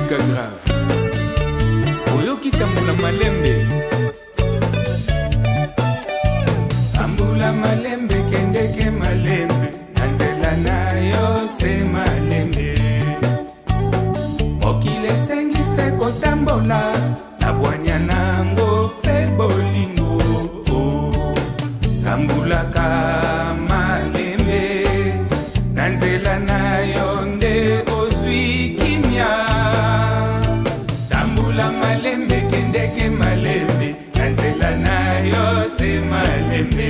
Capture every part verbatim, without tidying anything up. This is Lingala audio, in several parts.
Africa grave oyoki tambula malembe tambula malembe kendeke malembe nanzela nayo se malembe mokili esengise kotambola na bwanya nango pe bolingo tambulaka malembe nanzela nayo nde ozwi kimia tambula malembe kendeke malembe nanzela nayo se malembe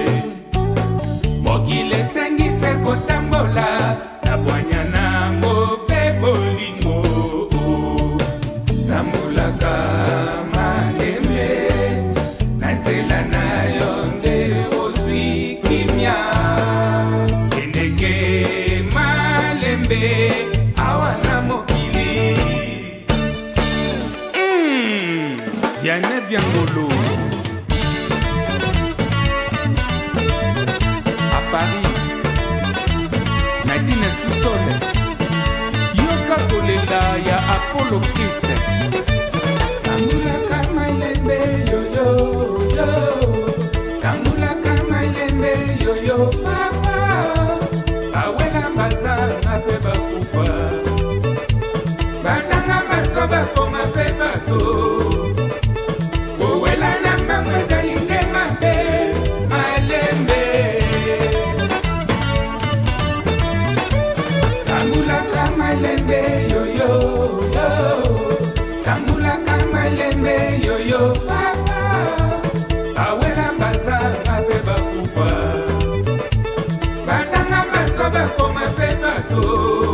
mokili esengise kotambola na bwanya nango pe bolingo tambulaka malembe nanzela nayo nde ozwi kimia kendeke malembe awana mokili mm, Vianney Viangolo à Paris Nadine Sousole yoka kolela ya Apollo Chris tambulaka malembe yoyo yo tambulaka malembe yoyo papa awela bazanga pe bakufa bazanga bazo bakoma pe bato owela na mbango ezali nde mabe malembe tambulaka malembe yoyo yo tambulaka malembe yoyo papa awela bazanga pe bakufa bazanga bazo bakoma pe bato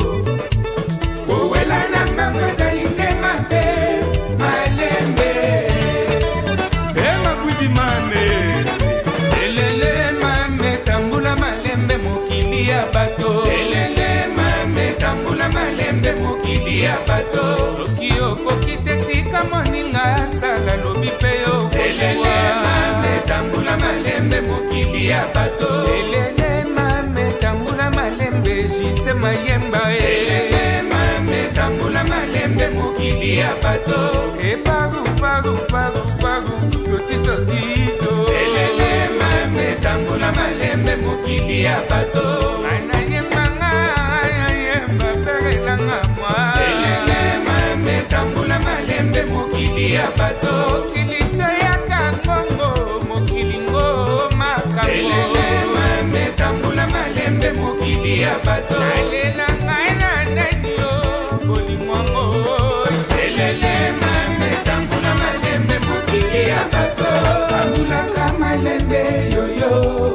owela na mbango ezali nde mabe malembe emabwidi mame elele mame tambula malembe mokili ya bato elele mame tambula malembe mokili ya bato soki okoki te tika moninga asala lobi mpe yo elele mame tambula malembe mokili ya bato elele mame tambula malembe jise mayemba elele mame tambula malembe mokili ya bato eparu paru paru paru totito tito elele mame tambula malembe mokili ya bato anayembanga ayemba perelanga mwa elele mame tambula malembe mokili ya bato mokili toyaka ngongo mokili ngoma makambo elele mame tambula malembe mokili ya bato nalela ngai na nani yo bolimwango elele mame tambula malembe mokili ya bato tambulaka malembe yoyo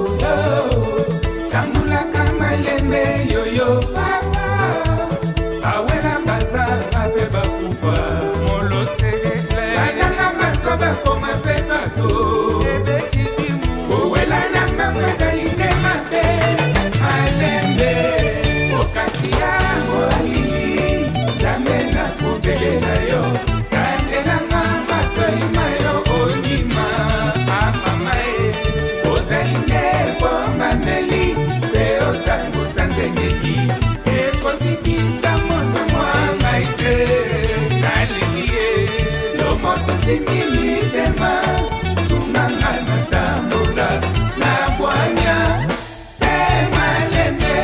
tambulaka malembe yoyo papa awela bazanga pe bakufa molosele bazanga bazo bakoma pe bato ebekidimu owela na mbango ezali nde mabe malembe okati ya molili nzambe na kobelela yo kandelanga matoima yo ondima amama e ozali nde bomameli mpe otangusa nzengeli ekozikisa moto mwangai te naleli ye yo moto simili dema sunganga natambola na bwanya te malembe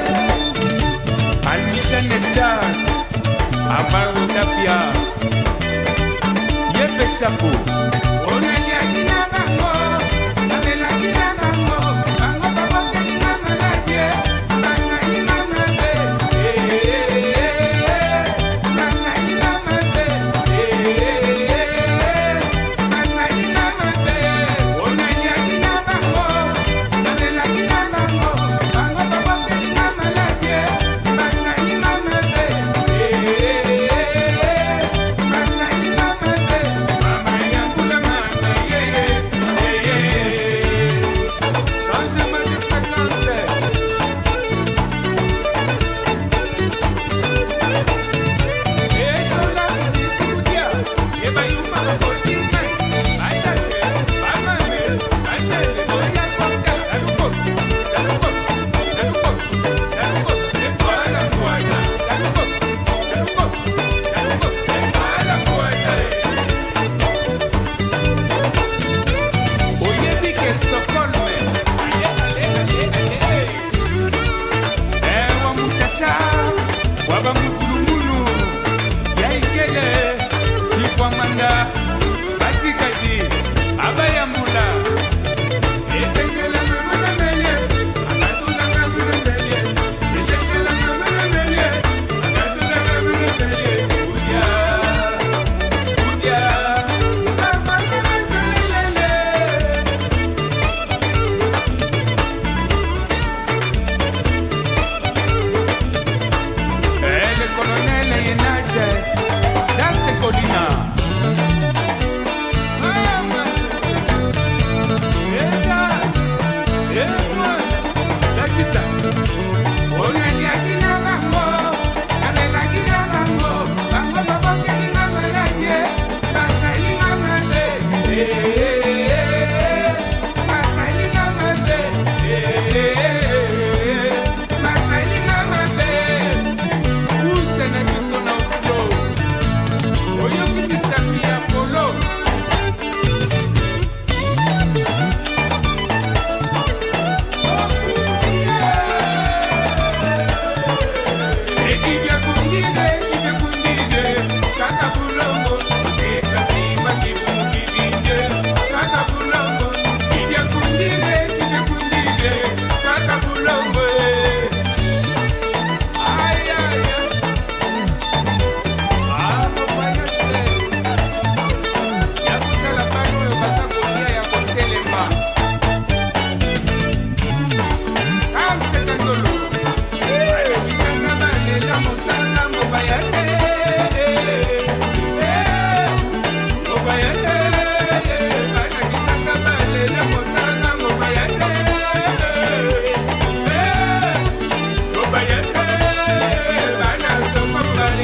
almitanedar abarotapia yepe chapo onaliaki na bango namelaki na bango bango babokeli na maladie basali na mabe basali na mabe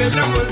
Blanco